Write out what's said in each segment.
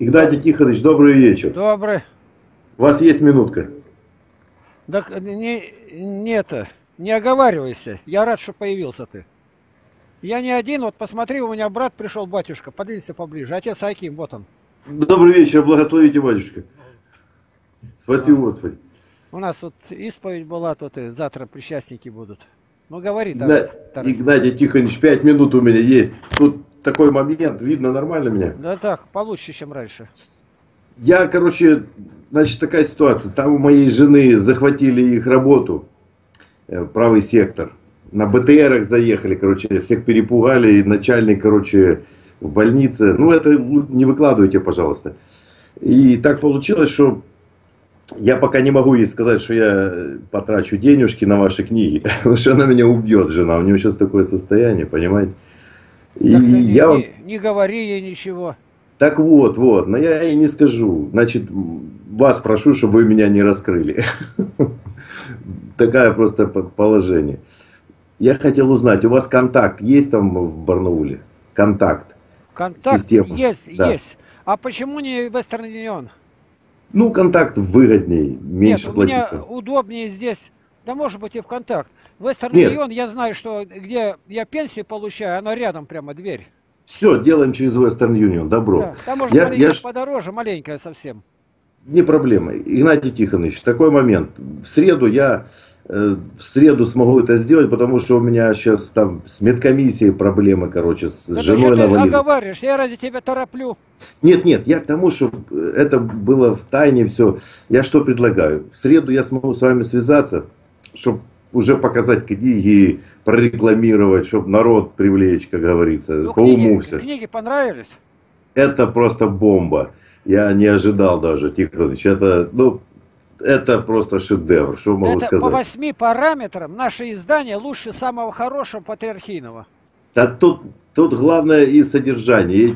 Игнатий Тихонович, добрый вечер. Добрый. У вас есть минутка? Да не это, не оговаривайся. Я рад, что появился ты. Я не один, вот посмотри, у меня брат пришел, батюшка, подвинься поближе. Отец Аким, вот он. Добрый вечер, благословите, батюшка. Спасибо, А, Господи. У нас тут исповедь была, тут и завтра причастники будут. Ну говори, давай. Игнатий Тихонович, 5 минут у меня есть. Тут такой момент, видно нормально меня? Да так, получше, чем раньше. Я, короче, значит, такая ситуация. Там у моей жены захватили их работу, правый сектор. На БТРах заехали, короче, всех перепугали. И начальник, короче, в больнице. Ну, это не выкладывайте, пожалуйста. И так получилось, что я пока не могу ей сказать, что я потрачу денежки на ваши книги. Потому что она меня убьет, жена. У нее сейчас такое состояние, понимаете? И Так ты я не говори ей ничего. Так вот, но я ей не скажу. Значит, вас прошу, чтобы вы меня не раскрыли. Такое просто положение. Я хотел узнать, у вас контакт есть там в Барнауле? Контакт. Контакт Система. есть, Да. есть. А почему не Western Union? Ну, контакт выгодней, меньше Нет, у платить. меня удобнее здесь. Да может быть и ВКонтакт. Western Нет, Union, я знаю, что где я пенсию получаю, она рядом прямо дверь. все, делаем через Western Union, добро. Да, там может Я подороже, маленькая совсем. Не проблема. Игнатий Тихонович, такой момент. В среду смогу это сделать, потому что у меня сейчас там с медкомиссией проблемы, короче, с Да женой что ты навалили. оговариваешь? Я ради тебя тороплю. Нет, я к тому, что это было в тайне все. Я что предлагаю? В среду я смогу с вами связаться, чтобы уже показать книги, прорекламировать, чтобы народ привлечь, как говорится, Ну, по уму все. книги понравились? Это просто бомба. Я не ожидал даже, Тихонович. Это просто шедевр. Что могу Это сказать? по 8 параметрам наше издание лучше самого хорошего патриархийного. Да тут главное и содержание.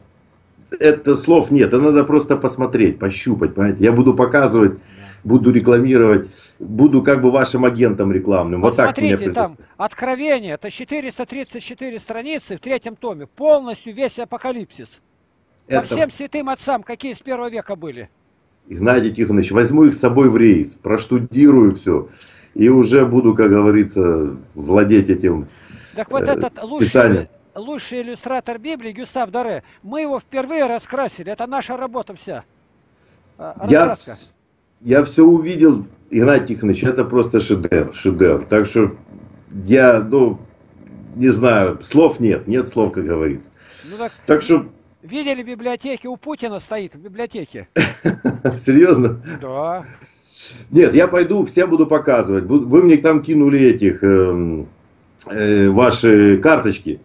Это слов нет. Это надо просто посмотреть, пощупать. Понимаете? Я буду показывать, буду рекламировать, буду как бы вашим агентом рекламным. Вот так меня Посмотрите, там Откровение, это 434 страницы в 3-м томе. Полностью весь апокалипсис. По всем святым отцам, какие с 1 века были. Игнатий Тихонович, возьму их с собой в рейс, проштудирую все. И уже буду, как говорится, владеть этим Так вот этот писанием. лучший иллюстратор Библии, Гюстав Доре, мы его впервые раскрасили. Это наша работа вся. Раскраска. Я все увидел, Игнатий Тихонович, это просто шедевр. Так что я, не знаю, слов нет слов, как говорится. Ну, так что... Видели библиотеки? У Путина стоит в библиотеке. Серьезно? Да. Нет, я пойду, всем буду показывать. Вы мне там кинули этих, ваши карточки.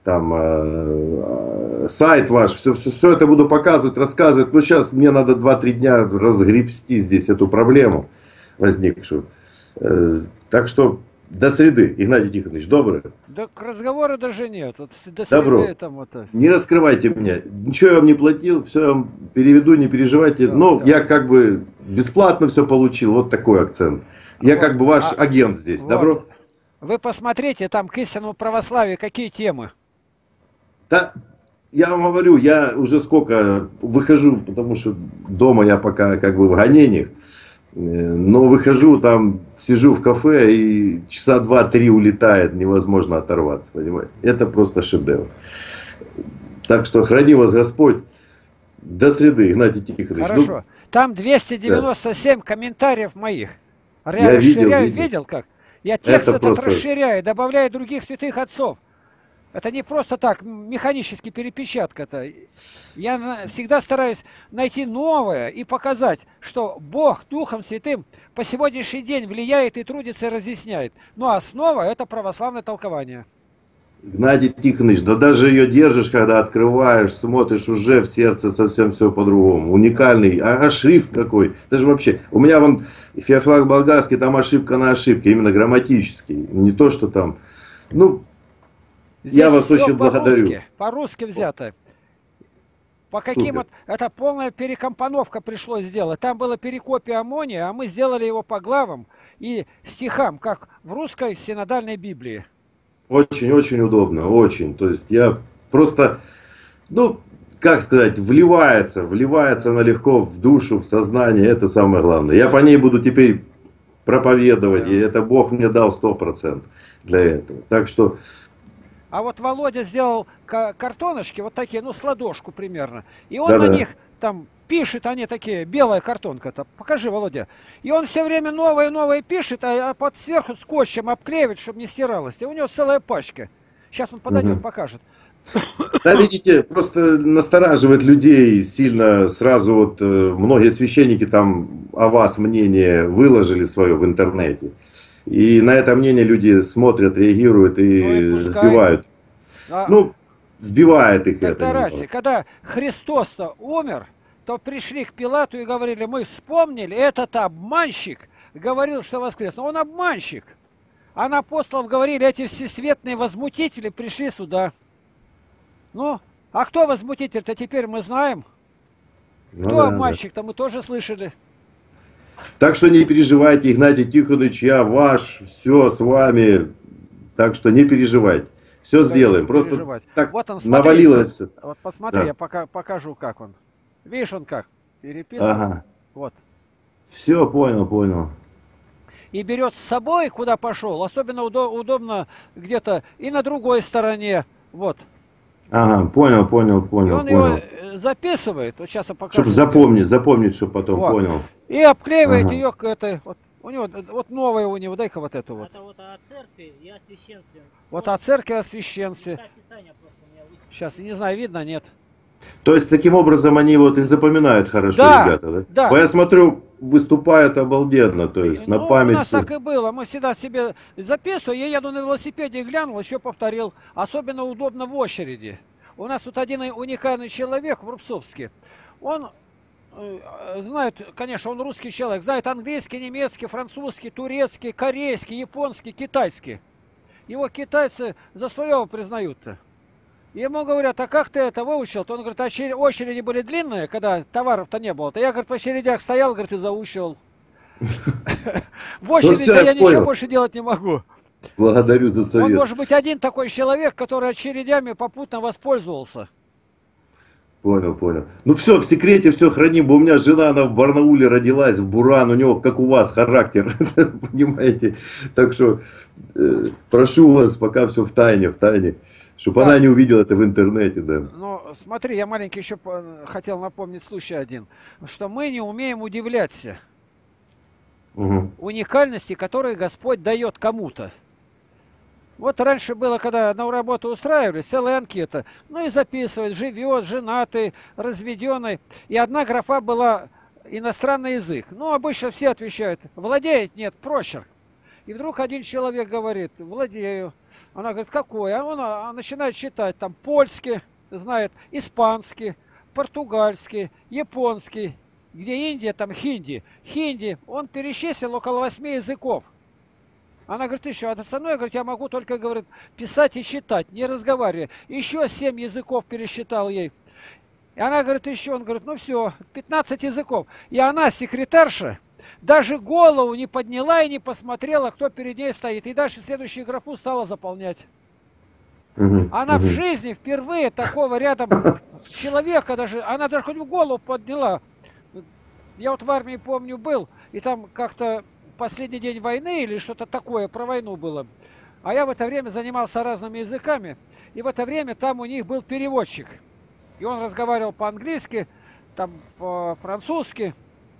Там сайт ваш, все это буду показывать, рассказывать. Но сейчас мне надо 2-3 дня разгребсти здесь эту проблему возникшую. Так что до среды, Игнатий Тихонович, добрый. Да разговора даже нет. Вот до Добро. среды там это... Не раскрывайте меня. Ничего я вам не платил, все я вам переведу, не переживайте. Все, Но все. я как бы бесплатно все получил. Вот такой акцент. Я как бы ваш агент здесь. Вот. Добро? Вы посмотрите там к истинному православию какие темы. Да, я вам говорю, я уже сколько выхожу, потому что дома я пока как бы в гонениях. Но выхожу, там сижу в кафе и часа 2-3 улетает, невозможно оторваться, понимаете. Это просто шедевр. Так что храни вас Господь. До среды, Игнатий Тихонович. Хорошо. Там 297 комментариев моих. Я видел. видел как? Я текст этот просто... расширяю, добавляю других святых отцов. Это не просто так, механически перепечатка-то. Я всегда стараюсь найти новое и показать, что Бог Духом Святым по сегодняшний день влияет и трудится и разъясняет. Но основа это православное толкование. Игнатий Тихонович, да даже ее держишь, когда открываешь, смотришь, уже в сердце совсем все по-другому. Уникальный. А шрифт какой? Это же вообще... У меня вон Феофилак Болгарский, там ошибка на ошибке, именно грамматический. Не то, что там... Здесь я вас очень благодарю. По-русски взято. По каким вот... Это полная перекомпоновка пришлось сделать. Там было перекопия аммония, а мы сделали его по главам и стихам, как в русской синодальной Библии. Очень удобно, очень. То есть я просто, как сказать, вливается она легко в душу, в сознание, это самое главное. Я по ней буду теперь проповедовать, и это Бог мне дал 100% для этого. Так что, А вот Володя сделал картоночки, вот такие, ну, с ладошку примерно. И он на да-да. них там пишет, они такие, белая картонка-то. Покажи, Володя. И он все время новые пишет, а под сверху скотчем обклеивает, чтобы не стиралось. И у него целая пачка. Сейчас он подойдет, Мгм. покажет. Да, видите, просто настораживает людей сильно сразу вот многие священники там о вас мнение выложили свое в интернете. И на это мнение люди смотрят, реагируют Ну и и пускай. сбивают. А, Ну, сбивает их это Тарасе, немного. когда Христос-то умер, то пришли к Пилату и говорили, мы вспомнили, этот обманщик говорил, что воскрес. Но он обманщик. А на апостолов говорили, эти всесветные возмутители пришли сюда. Ну, а кто возмутитель-то теперь мы знаем. Ну Кто да, да. обманщик-то мы тоже слышали. Так что не переживайте, Игнатий Тихонович, я ваш, все с вами. Так что не переживайте. Все Да не сделаем. буду Просто переживать. так Вот он, смотри. навалилось все. Вот посмотри, Да. я покажу, как он. Видишь, он как? Переписан. Ага. Вот. Все, понял. И берет с собой, куда пошел. Особенно удобно где-то и на другой стороне. Вот. Ага, понял. И он его записывает. Вот сейчас я покажу. Чтобы запомнить, чтобы потом Вот. понял. И обклеивает Ага. ее к этой. Вот, у него, вот новая у него, дай-ка вот эту вот. Это вот о церкви и о священстве. Вот о церкви, о священстве. Места Писания просто у меня вычитаны. Сейчас, я не знаю, видно, нет. То есть таким образом они вот и запоминают хорошо, Да, ребята, да? да. Бо я смотрю, выступают обалденно, то есть на Ну, память. у нас всё. так и было. Мы всегда себе записываем. Я еду на велосипеде и глянул, еще повторил. Особенно удобно в очереди. У нас тут один уникальный человек в Рубцовске. Он знает, конечно, он русский человек, знает английский, немецкий, французский, турецкий, корейский, японский, китайский. Его китайцы за своего признают-то. Ему говорят, а как ты это выучил? То он говорит, а очереди были длинные, когда товаров-то не было. То я, говорит, по очередях стоял, говорит, и заучил. В очереди всё, я я ничего понял. больше делать не могу. Благодарю за Он совет. может быть один такой человек, который очередями попутно воспользовался. Понял. Ну все, в секрете все храним, бо у меня жена, она в Барнауле родилась, в Буран, у него, как у вас, характер, понимаете. Так что прошу вас, пока все в тайне, чтобы Да. она не увидела это в интернете, да. Но смотри, я маленький еще хотел напомнить случай один, что мы не умеем удивляться Угу. уникальности, которые Господь дает кому-то. Вот раньше было, когда на работу устраивались, целая анкета. Ну и записывают, живет, женатый, разведенный. И одна графа была иностранный язык. Ну, обычно все отвечают, владеет, нет, прочерк. И вдруг один человек говорит, владею. Она говорит, какой? А он начинает читать, там, польский, знает, испанский, португальский, японский. Где Индия, там хинди. Хинди, он перечислил около 8 языков. Она говорит, ты что, а со мной, говорит, я могу только, говорит, писать и читать, не разговаривая. Еще 7 языков пересчитал ей. И она говорит, еще, он говорит, ну все, 15 языков. И она, секретарша, даже голову не подняла и не посмотрела, кто перед ней стоит. И дальше следующую графу стала заполнять. Она в жизни впервые такого рядом человека даже, она даже хоть в голову подняла. Я вот в армии, помню, был, и там как-то последний день войны или что-то такое, про войну было. А я в это время занимался разными языками, и в это время там у них был переводчик. И он разговаривал по-английски, там по-французски.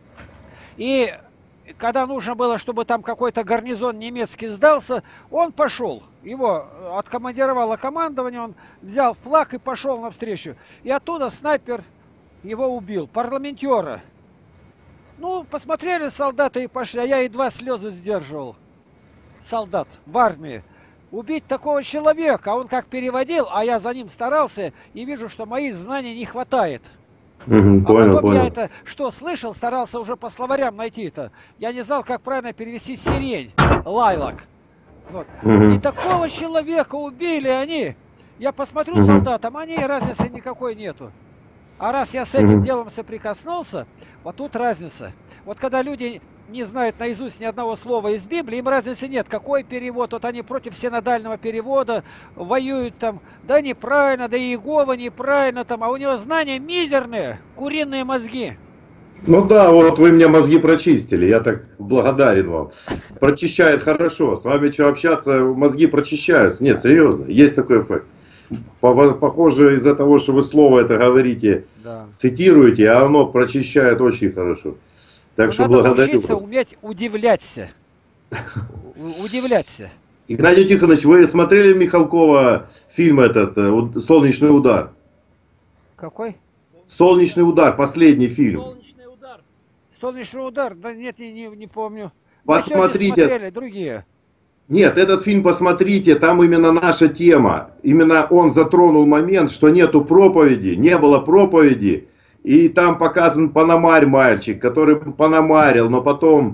И когда нужно было, чтобы там какой-то гарнизон немецкий сдался, он пошел. Его откомандировало командование, он взял флаг и пошел навстречу. И оттуда снайпер его убил, парламентера. Ну, посмотрели солдаты и пошли, а я едва слезы сдерживал. Солдат в армии. Убить такого человека, а он как переводил, а я за ним старался и вижу, что моих знаний не хватает. А потом я это, что слышал, старался уже по словарям найти это. Я не знал, как правильно перевести сирень, лайлак. Вот. И такого человека убили они. Я посмотрю солдатам, они разницы никакой нету. А раз я с этим делом соприкоснулся, вот тут разница. Вот когда люди не знают наизусть ни одного слова из Библии, им разницы нет, какой перевод. Вот они против синодального перевода воюют там, да неправильно, да Иегова неправильно там, а у него знания мизерные, куриные мозги. Ну да, вот вы мне мозги прочистили, я так благодарен вам. Прочищает хорошо, с вами что общаться, мозги прочищаются. Нет, серьезно, есть такой эффект. Похоже, из-за того, что вы слово это говорите, Да. цитируете, а оно прочищает очень хорошо. Так Но что надо благодарю научиться вас. уметь удивляться. Удивляться. Игнатий Тихонович, вы смотрели Михалкова фильм этот «Солнечный удар»? Какой? «Солнечный удар», последний фильм. Солнечный удар. Солнечный удар? Да нет, не помню. Посмотрите. Мы сегодня смотрели другие. Нет, этот фильм посмотрите, там именно наша тема. Именно он затронул момент, что нету проповеди, не было проповеди. И там показан Пономарь мальчик, который пономарил, но потом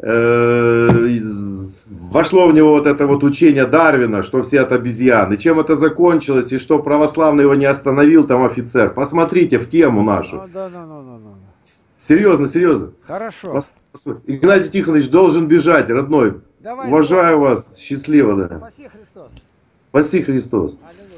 вошло в него вот это вот учение Дарвина, что все от обезьян. И чем это закончилось, и что православный его не остановил, там офицер. Посмотрите в тему нашу. Да. Серьезно, серьезно. Хорошо. Игнатий Тихонович должен бежать, родной. Давай. Уважаю вас. Счастливо, да. Спаси Христос. Спаси Христос. Аллилуйя.